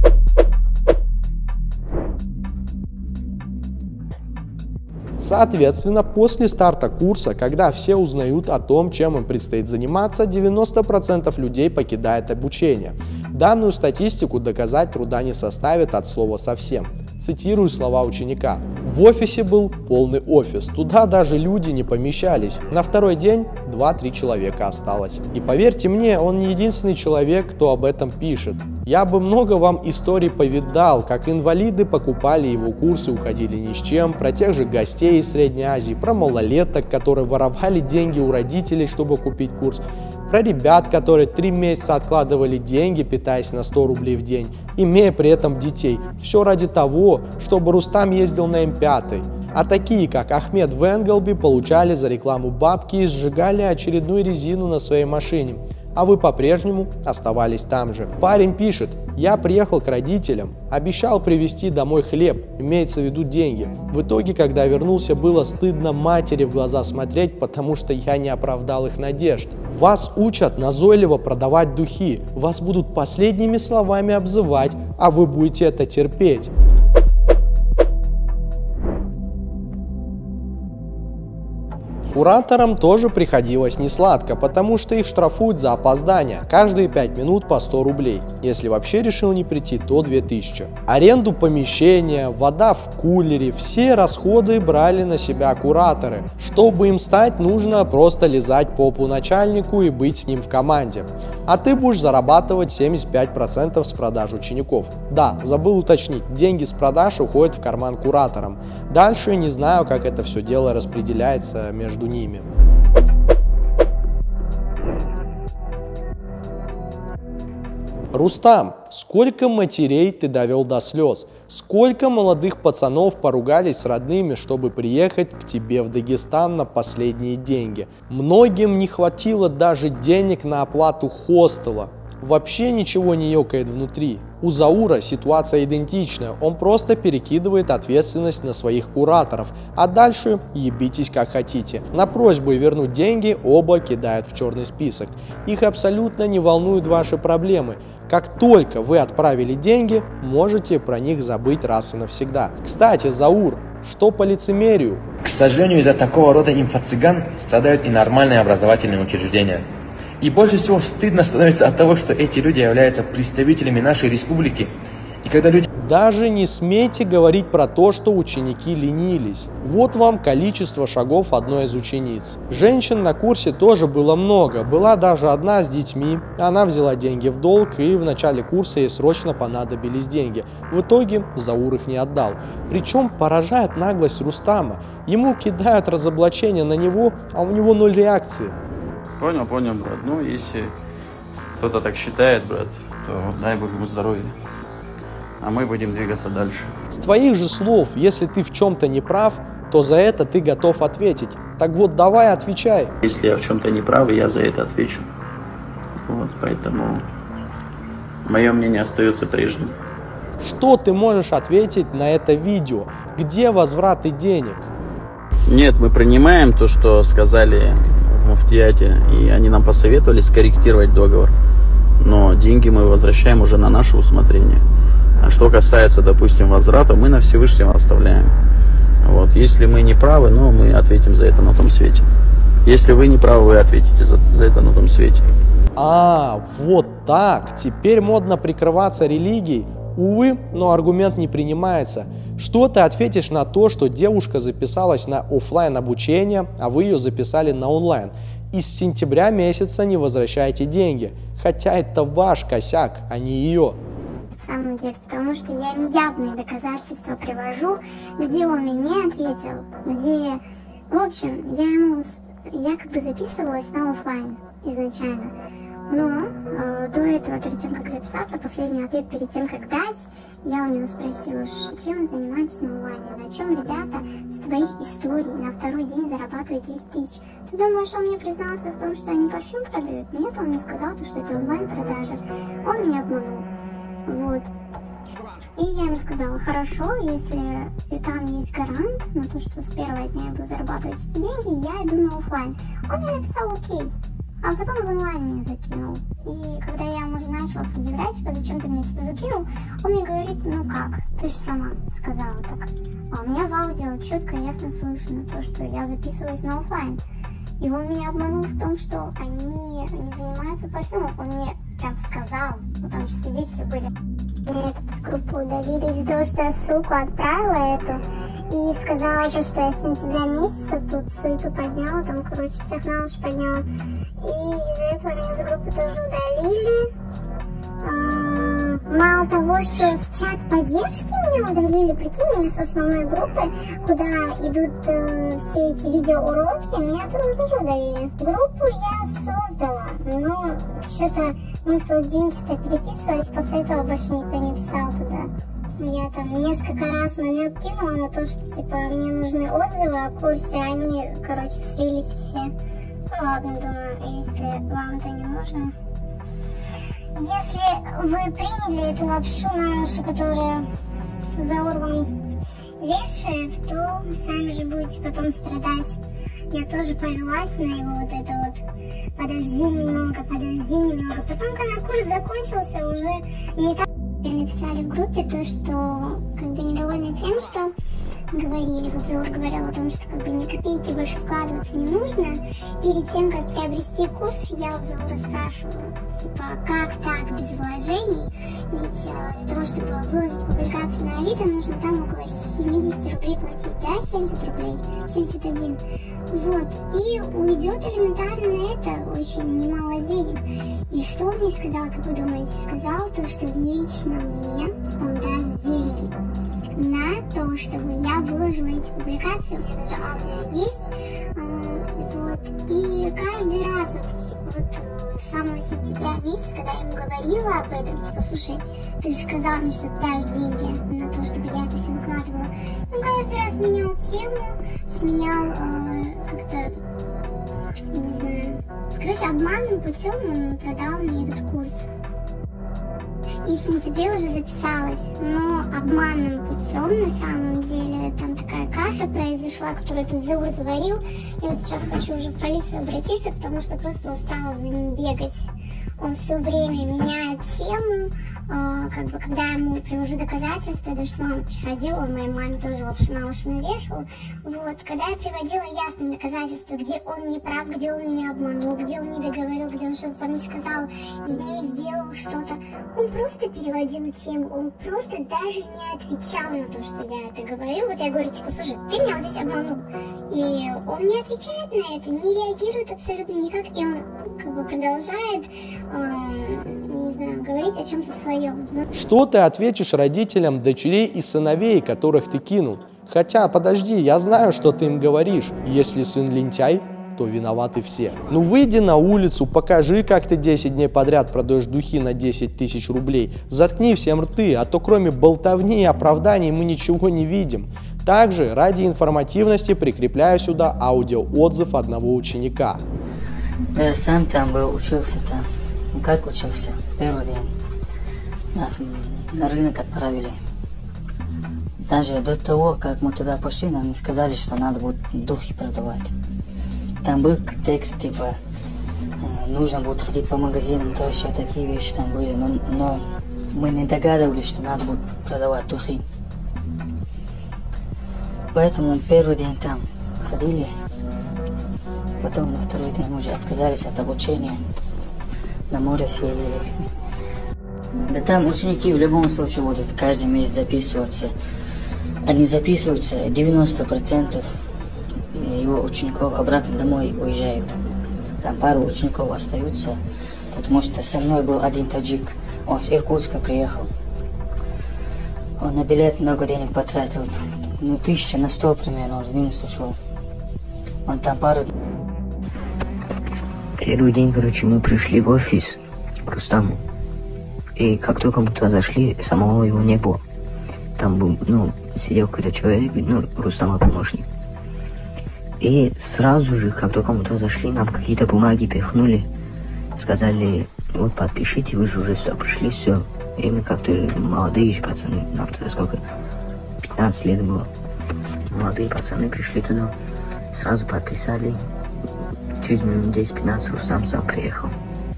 Соответственно, после старта курса, когда все узнают о том, чем им предстоит заниматься, девяносто процентов людей покидает обучение. Данную статистику доказать труда не составит от слова совсем. Цитирую слова ученика. В офисе был полный офис, туда даже люди не помещались. На второй день два-три человека осталось. И поверьте мне, он не единственный человек, кто об этом пишет. Я бы много вам историй повидал, как инвалиды покупали его курсы, уходили ни с чем, про тех же гостей из Средней Азии, про малолеток, которые воровали деньги у родителей, чтобы купить курс, про ребят, которые три месяца откладывали деньги, питаясь на сто рублей в день, имея при этом детей. Все ради того, чтобы Рустам ездил на эм пять. А такие, как Ахмед в Энглби, получали за рекламу бабки и сжигали очередную резину на своей машине. А вы по-прежнему оставались там же. Парень пишет: я приехал к родителям, обещал привезти домой хлеб, имеется в виду деньги. В итоге, когда вернулся, было стыдно матери в глаза смотреть, потому что я не оправдал их надежд. Вас учат назойливо продавать духи, вас будут последними словами обзывать, а вы будете это терпеть. Кураторам тоже приходилось несладко, потому что их штрафуют за опоздание каждые пять минут по сто рублей. Если вообще решил не прийти, то две тысячи. Аренду помещения, вода в кулере, все расходы брали на себя кураторы. Чтобы им стать, нужно просто лизать попу начальнику и быть с ним в команде. А ты будешь зарабатывать семьдесят пять процентов с продаж учеников. Да, забыл уточнить, деньги с продаж уходят в карман кураторам. Дальше не знаю, как это все дело распределяется между ними. Рустам, сколько матерей ты довел до слез? Сколько молодых пацанов поругались с родными, чтобы приехать к тебе в Дагестан на последние деньги? Многим не хватило даже денег на оплату хостела. Вообще ничего не ёкает внутри. У Заура ситуация идентичная, он просто перекидывает ответственность на своих кураторов, а дальше ебитесь как хотите. На просьбы вернуть деньги оба кидают в черный список. Их абсолютно не волнуют ваши проблемы. Как только вы отправили деньги, можете про них забыть раз и навсегда. Кстати, Заур, что по лицемерию? К сожалению, из-за такого рода инфо-цыган страдают и нормальные образовательные учреждения. И больше всего стыдно становится от того, что эти люди являются представителями нашей республики. И когда люди... Даже не смейте говорить про то, что ученики ленились. Вот вам количество шагов одной из учениц. Женщин на курсе тоже было много. Была даже одна с детьми. Она взяла деньги в долг, и в начале курса ей срочно понадобились деньги. В итоге Заур их не отдал. Причем поражает наглость Рустама. Ему кидают разоблачение на него, а у него ноль реакции. Понял, понял, брат. Ну, если кто-то так считает, брат, то дай Бог ему здоровья. А мы будем двигаться дальше. С твоих же слов, если ты в чем-то не прав, то за это ты готов ответить. Так вот, давай отвечай. Если я в чем-то не прав, я за это отвечу. Вот, поэтому мое мнение остается прежним. Что ты можешь ответить на это видео? Где возвраты денег? Нет, мы принимаем то, что сказали в муфтияте, и они нам посоветовали скорректировать договор. Но деньги мы возвращаем уже на наше усмотрение. А что касается, допустим, возврата, мы на Всевышнего оставляем. Вот. Если мы не правы, но мы ответим за это на том свете. Если вы не правы, вы ответите за, за это на том свете. А, вот так. Теперь модно прикрываться религией. Увы, но аргумент не принимается. Что ты ответишь на то, что девушка записалась на офлайн обучение, а вы ее записали на онлайн? И с сентября месяца не возвращаете деньги. Хотя это ваш косяк, а не ее. На самом деле, потому что я им явные доказательства привожу, где он мне не ответил, где, в общем, я ему, я как бы записывалась на офлайн изначально. Но э, до этого, перед тем, как записаться, последний ответ перед тем, как дать, я у него спросила, чем вы занимаетесь на онлайне, на чем ребята с твоих историй на второй день зарабатывают десять тысяч. Ты думаешь, он мне признался в том, что они парфюм продают? Нет, он мне сказал, что это онлайн-продажа. Он меня обманул. Вот. И я ему сказала, хорошо, если и там есть гарант на то, что с первого дня я буду зарабатывать эти деньги, я иду на офлайн. Он мне написал окей, а потом в онлайн меня закинул. И когда я ему уже начала предъявлять, типа, зачем ты меня сюда закинул, он мне говорит, ну как, ты же сама сказала так. А у меня в аудио четко и ясно слышно то, что я записываюсь на офлайн. И он меня обманул в том, что они не занимаются парфюмом. Он мне прям сказал, потому что свидетели были. Эту группу удалили из-за того, что я ссылку отправила эту. И сказала то, что я с сентября месяца тут суету подняла, там, короче, всех на уши подняла. И из-за этого меня из группы тоже удалили. А, мало того, что с чат поддержки меня удалили, прикинь, меня с основной группы, куда идут э, все эти видеоуроки, меня оттуда тоже удалили. Группу я создала, но что-то мы в тот день что-то переписывались, после этого больше никто не писал туда. Я там несколько раз намек кинула на то, что типа мне нужны отзывы о курсе, они, короче, слились все. Ну ладно, думаю, если вам это не нужно. Если вы приняли эту лапшу на уши, которая Заур вам вешает, то сами же будете потом страдать. Я тоже повелась на его вот это вот подожди немного, подожди немного. Потом, когда курс закончился, уже не так написали в группе то, что как бы недовольны тем, что говорили, вот Заур говорил о том, что как бы ни копейки больше вкладываться не нужно. Перед тем, как приобрести курс, я у Заура спрашиваю, типа, как так без вложений? Ведь э, для того, чтобы выложить публикацию на Авито, нужно там около семьдесят рублей платить, да, семьдесят рублей, семьдесят один. Вот, и уйдет элементарно на это очень немало денег. И что он мне сказал, как вы думаете? Сказал то, что лично мне он даст деньги на то, чтобы я выложила эти публикации, у меня даже аудио есть, а, вот, и каждый раз, вот, вот с самого сентября месяца, когда я ему говорила об этом, типа, слушай, ты же сказал мне, что ты дашь деньги на то, чтобы я это все выкладывала, он каждый раз менял тему, сменял э, как-то, я не знаю, короче, обманным путем он продал мне этот курс. И в сентябре уже записалась, но обманным путем, на самом деле, там такая каша произошла, которую этот Заур заварил. И вот сейчас хочу уже в полицию обратиться, потому что просто устала за ним бегать. Он все время меняет тему, э, как бы, когда я ему привожу доказательства, я даже с мамой приходила, он моей маме тоже лапшу на уши навешивал. Вот, когда я приводила ясные доказательства, где он не прав, где он меня обманул, где он не договорил, где он что-то там не сказал, не сделал что-то, он просто переводил тему, он просто даже не отвечал на то, что я это говорю. Вот я говорю, типа, слушай, ты меня вот здесь обманул. И он не отвечает на это, не реагирует абсолютно никак, и он как бы продолжает не знаю, говорить о чем-то своем. Но... Что ты ответишь родителям дочерей и сыновей, которых ты кинул? Хотя, подожди, я знаю, что ты им говоришь. Если сын лентяй, то виноваты все. Ну выйди на улицу, покажи, как ты десять дней подряд продаешь духи на десять тысяч рублей. Заткни всем рты, а то кроме болтовни и оправданий мы ничего не видим. Также ради информативности прикрепляю сюда аудиоотзыв одного ученика. Да, я сам там был, учился там. Как учился? Первый день. Нас на рынок отправили. Даже до того, как мы туда пошли, нам не сказали, что надо будет духи продавать. Там был текст, типа, нужно будет ходить по магазинам, то еще такие вещи там были. Но, но мы не догадывались, что надо будет продавать духи. Поэтому первый день там ходили. Потом на второй день уже отказались от обучения. На море съездили. Да там ученики в любом случае будут каждый месяц записываться. Они записываются, девяносто процентов его учеников обратно домой уезжают. Там пару учеников остаются, потому что со мной был один таджик. Он с Иркутска приехал. Он на билет много денег потратил. Ну, тысяча на сто примерно, он в минус ушел. Он там пару... Первый день, короче, мы пришли в офис к Рустаму. И как только мы туда зашли, самого его не было. Там был, ну, сидел какой-то человек, ну, Рустама помощник. И сразу же, как только мы туда зашли, нам какие-то бумаги пихнули. Сказали, вот подпишите, вы же уже сюда пришли, все. И мы как-то молодые еще пацаны, нам тогда сколько, пятнадцать лет было. Молодые пацаны пришли туда, сразу подписали. Через минут десять-пятнадцать Рустам сам приехал.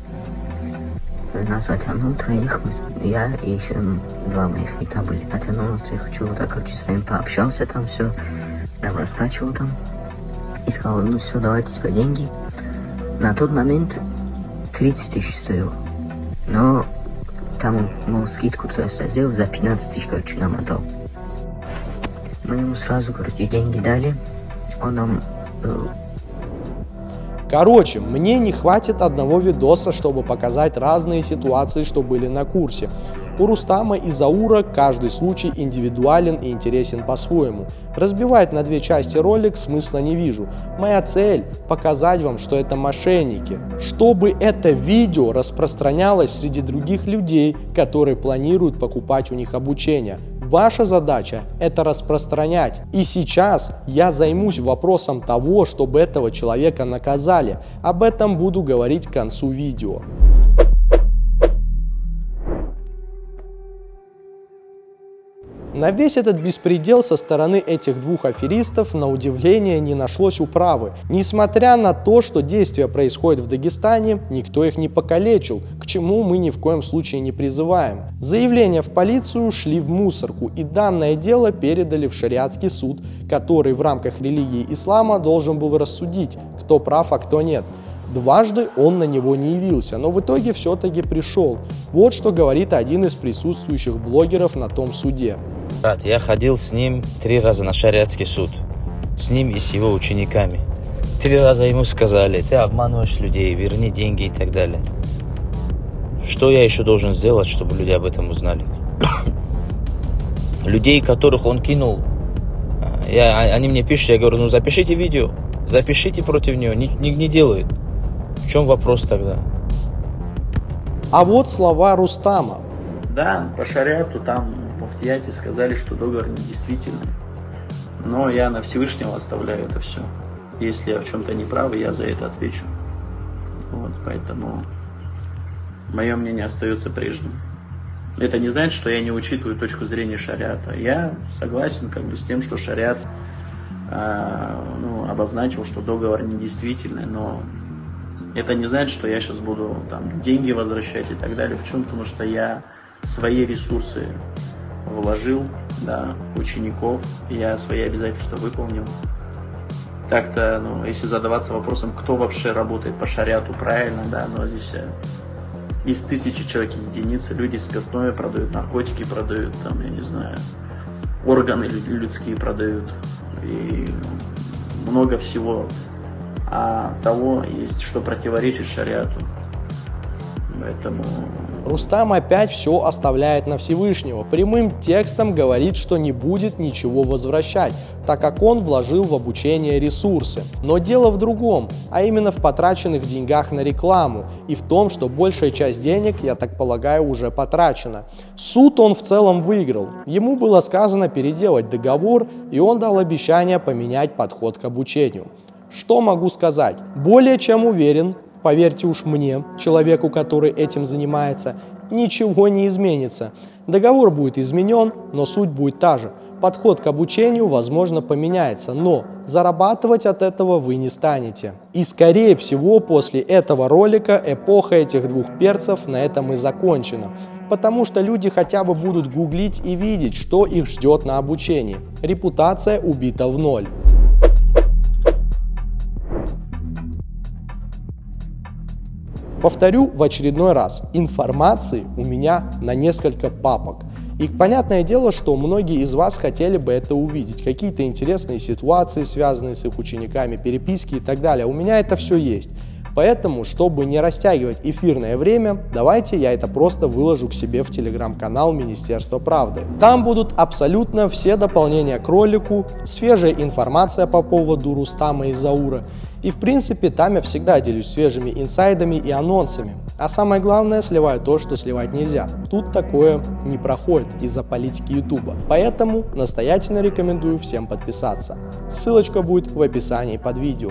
Нас оттянул троих, я и еще два моих фита были. Оттянул нас троих, чего-то, короче, с ними пообщался там, все. Там раскачивал там. И сказал, ну все, давайте типа деньги. На тот момент тридцать тысяч стоило. Но там, мол, скидку туда сделал, за пятнадцать тысяч, короче, нам отдал. Мы ему сразу, короче, деньги дали. Он нам... Короче, мне не хватит одного видоса, чтобы показать разные ситуации, что были на курсе. У Рустама и Заура каждый случай индивидуален и интересен по-своему. Разбивать на две части ролик смысла не вижу. Моя цель – показать вам, что это мошенники. Чтобы это видео распространялось среди других людей, которые планируют покупать у них обучение. Ваша задача – это распространять. И сейчас я займусь вопросом того, чтобы этого человека наказали. Об этом буду говорить к концу видео. На весь этот беспредел со стороны этих двух аферистов, на удивление, не нашлось управы. Несмотря на то, что действия происходят в Дагестане, никто их не покалечил, к чему мы ни в коем случае не призываем. Заявления в полицию ушли в мусорку, и данное дело передали в шариатский суд, который в рамках религии ислама должен был рассудить, кто прав, а кто нет. Дважды он на него не явился, но в итоге все-таки пришел. Вот что говорит один из присутствующих блогеров на том суде. Брат, я ходил с ним три раза на шариатский суд. С ним и с его учениками. Три раза ему сказали, ты обманываешь людей, верни деньги и так далее. Что я еще должен сделать, чтобы люди об этом узнали? Людей, которых он кинул, я, они мне пишут, я говорю, ну запишите видео, запишите против него, не, не, не делают. В чем вопрос тогда? А вот слова Рустама. Да, по шариату там в муфтияте сказали, что договор недействительный. Но я на Всевышнего оставляю это все. Если я в чем-то не прав, я за это отвечу. Вот, поэтому мое мнение остается прежним. Это не значит, что я не учитываю точку зрения шариата. Я согласен как бы с тем, что шариат э, ну, обозначил, что договор недействительный, но это не значит, что я сейчас буду там деньги возвращать и так далее. Почему? Потому что я свои ресурсы вложил, да, учеников, я свои обязательства выполнил. Так-то, ну, если задаваться вопросом, кто вообще работает по шариату правильно, да, но здесь из тысячи человек единицы, люди спиртное продают, наркотики продают, там, я не знаю, органы людские продают и много всего. А того есть, что противоречит шариату. Поэтому... Рустам опять все оставляет на Всевышнего. Прямым текстом говорит, что не будет ничего возвращать, так как он вложил в обучение ресурсы. Но дело в другом, а именно в потраченных деньгах на рекламу и в том, что большая часть денег, я так полагаю, уже потрачена. Суд он в целом выиграл. Ему было сказано переделать договор, и он дал обещание поменять подход к обучению. Что могу сказать? Более чем уверен, поверьте уж мне, человеку, который этим занимается, ничего не изменится. Договор будет изменен, но суть будет та же. Подход к обучению, возможно, поменяется, но зарабатывать от этого вы не станете. И скорее всего после этого ролика эпоха этих двух перцев на этом и закончена. Потому что люди хотя бы будут гуглить и видеть, что их ждет на обучении. Репутация убита в ноль. Повторю в очередной раз, информации у меня на несколько папок. И понятное дело, что многие из вас хотели бы это увидеть. Какие-то интересные ситуации, связанные с их учениками, переписки и так далее. У меня это все есть. Поэтому, чтобы не растягивать эфирное время, давайте я это просто выложу к себе в телеграм-канал Министерства правды. Там будут абсолютно все дополнения к ролику, свежая информация по поводу Рустама и Заура. И в принципе там я всегда делюсь свежими инсайдами и анонсами. А самое главное, сливаю то, что сливать нельзя. Тут такое не проходит из-за политики ютуба. Поэтому настоятельно рекомендую всем подписаться. Ссылочка будет в описании под видео.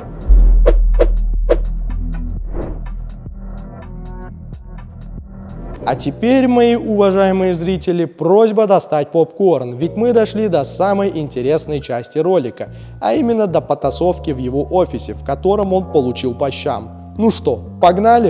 А теперь, мои уважаемые зрители, просьба достать попкорн, ведь мы дошли до самой интересной части ролика, а именно до потасовки в его офисе, в котором он получил по щам. Ну что, погнали?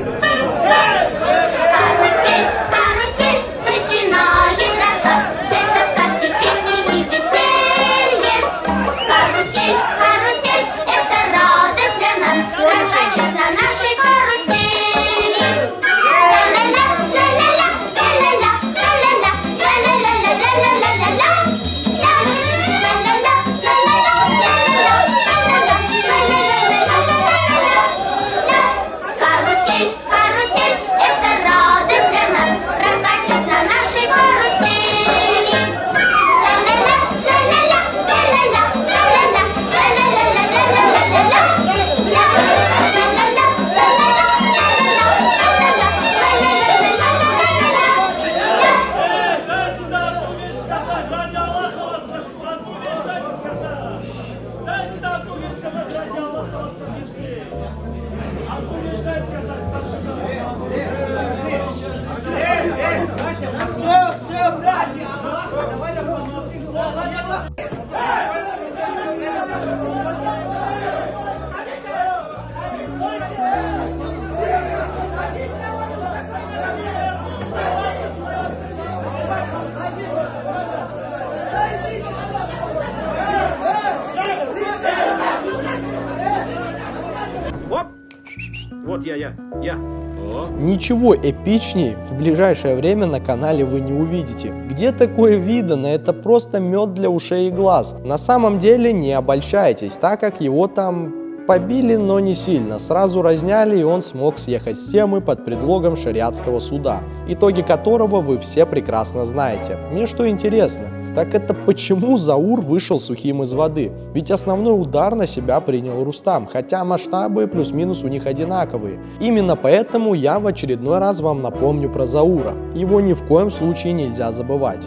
Вот я, я, я. О. Ничего эпичнее в ближайшее время на канале вы не увидите. Где такое видано? Это просто мед для ушей и глаз. На самом деле не обольщайтесь, так как его там побили, но не сильно. Сразу разняли, и он смог съехать с темы под предлогом шариатского суда, итоги которого вы все прекрасно знаете. Мне что интересно, так это почему Заур вышел сухим из воды? Ведь основной удар на себя принял Рустам, хотя масштабы плюс-минус у них одинаковые. Именно поэтому я в очередной раз вам напомню про Заура. Его ни в коем случае нельзя забывать.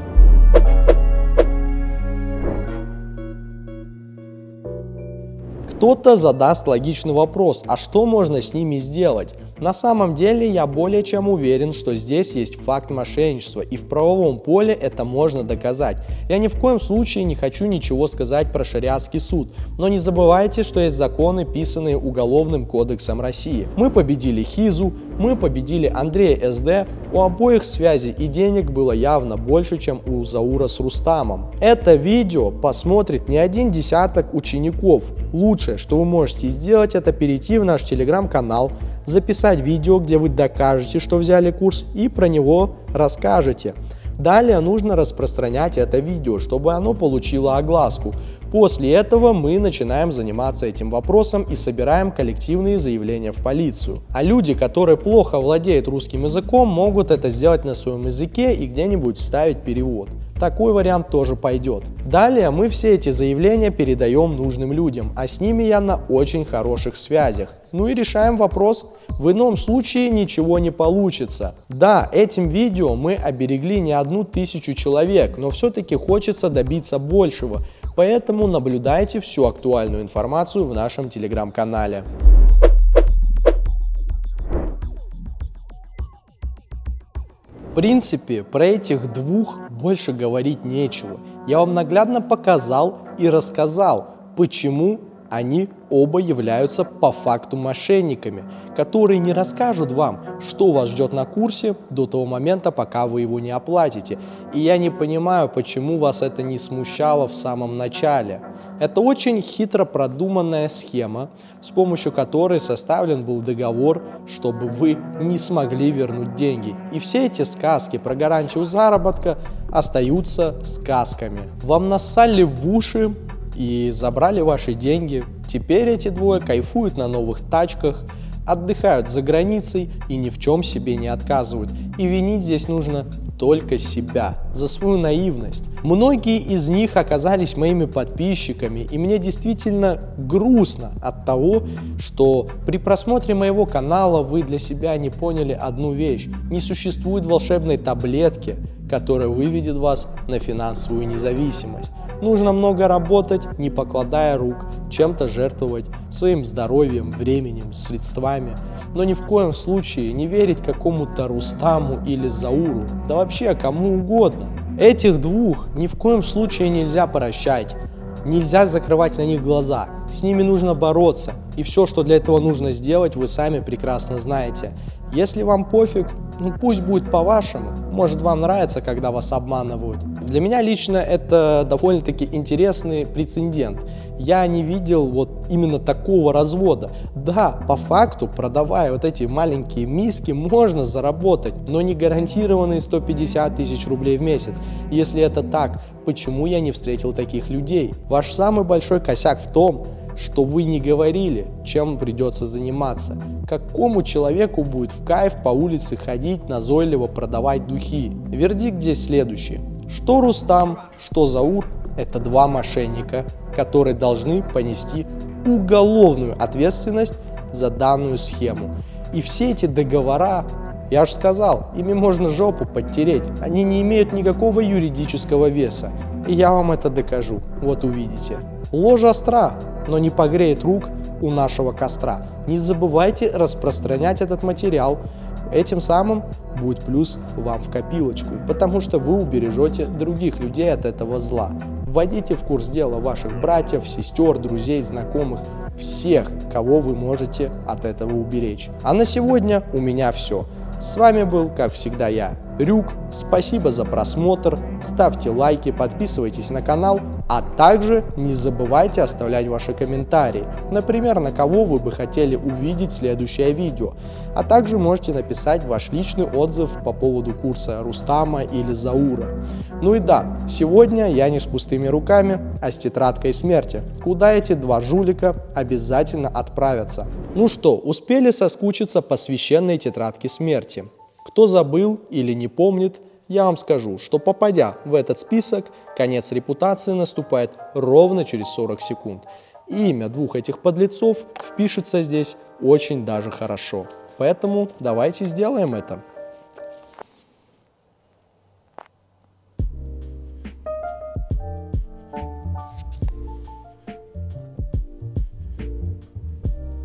Кто-то задаст логичный вопрос, а что можно с ними сделать? На самом деле я более чем уверен, что здесь есть факт мошенничества, и в правовом поле это можно доказать. Я ни в коем случае не хочу ничего сказать про шариатский суд, но не забывайте, что есть законы, писанные Уголовным кодексом России. Мы победили Хизу, мы победили Андрея СД, у обоих связей и денег было явно больше, чем у Заура с Рустамом. Это видео посмотрит не один десяток учеников. Лучшее, что вы можете сделать, это перейти в наш телеграм-канал, записать видео, где вы докажете, что взяли курс, и про него расскажете. Далее нужно распространять это видео, чтобы оно получило огласку. После этого мы начинаем заниматься этим вопросом и собираем коллективные заявления в полицию. А люди, которые плохо владеют русским языком, могут это сделать на своем языке и где-нибудь вставить перевод. Такой вариант тоже пойдет. Далее мы все эти заявления передаем нужным людям, а с ними я на очень хороших связях. Ну и решаем вопрос. В ином случае ничего не получится. Да, этим видео мы оберегли не одну тысячу человек, но все-таки хочется добиться большего. Поэтому наблюдайте всю актуальную информацию в нашем телеграм-канале. В принципе, про этих двух больше говорить нечего. Я вам наглядно показал и рассказал, почему они оба являются по факту мошенниками, которые не расскажут вам, что вас ждет на курсе до того момента, пока вы его не оплатите. И я не понимаю, почему вас это не смущало в самом начале. Это очень хитро продуманная схема, с помощью которой составлен был договор, чтобы вы не смогли вернуть деньги. И все эти сказки про гарантию заработка остаются сказками. Вам нассали в уши и забрали ваши деньги. Теперь эти двое кайфуют на новых тачках, отдыхают за границей и ни в чем себе не отказывают. И винить здесь нужно только себя, за свою наивность. Многие из них оказались моими подписчиками, и мне действительно грустно от того, что при просмотре моего канала вы для себя не поняли одну вещь. Не существует волшебной таблетки, которая выведет вас на финансовую независимость. Нужно много работать, не покладая рук, чем-то жертвовать, своим здоровьем, временем, средствами. Но ни в коем случае не верить какому-то Рустаму или Зауру, да вообще кому угодно. Этих двух ни в коем случае нельзя прощать, нельзя закрывать на них глаза, с ними нужно бороться. И все, что для этого нужно сделать, вы сами прекрасно знаете. Если вам пофиг, ну пусть будет по-вашему. Может, вам нравится, когда вас обманывают. Для меня лично это довольно-таки интересный прецедент. Я не видел вот именно такого развода. Да, по факту, продавая вот эти маленькие миски, можно заработать, но не гарантированные сто пятьдесят тысяч рублей в месяц. Если это так, почему я не встретил таких людей? Ваш самый большой косяк в том, что вы не говорили, чем придется заниматься. Какому человеку будет в кайф по улице ходить, назойливо продавать духи? Вердикт здесь следующий. Что Рустам, что Заур – это два мошенника, которые должны понести уголовную ответственность за данную схему. И все эти договора, я же сказал, ими можно жопу подтереть, они не имеют никакого юридического веса. И я вам это докажу, вот увидите. Ложь остра, но не погреет рук у нашего костра. Не забывайте распространять этот материал. Этим самым будет плюс вам в копилочку, потому что вы убережете других людей от этого зла. Вводите в курс дела ваших братьев, сестер, друзей, знакомых, всех, кого вы можете от этого уберечь. А на сегодня у меня все. С вами был, как всегда, я, Рюк. Спасибо за просмотр, ставьте лайки, подписывайтесь на канал, а также не забывайте оставлять ваши комментарии, например, на кого вы бы хотели увидеть следующее видео, а также можете написать ваш личный отзыв по поводу курса Рустама или Заура. Ну и да, сегодня я не с пустыми руками, а с тетрадкой смерти, куда эти два жулика обязательно отправятся. Ну что, успели соскучиться по священной тетрадке смерти? Кто забыл или не помнит, я вам скажу, что попадя в этот список, конец репутации наступает ровно через сорок секунд. И имя двух этих подлецов впишется здесь очень даже хорошо. Поэтому давайте сделаем это.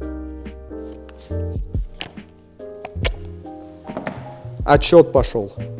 Отчет пошел.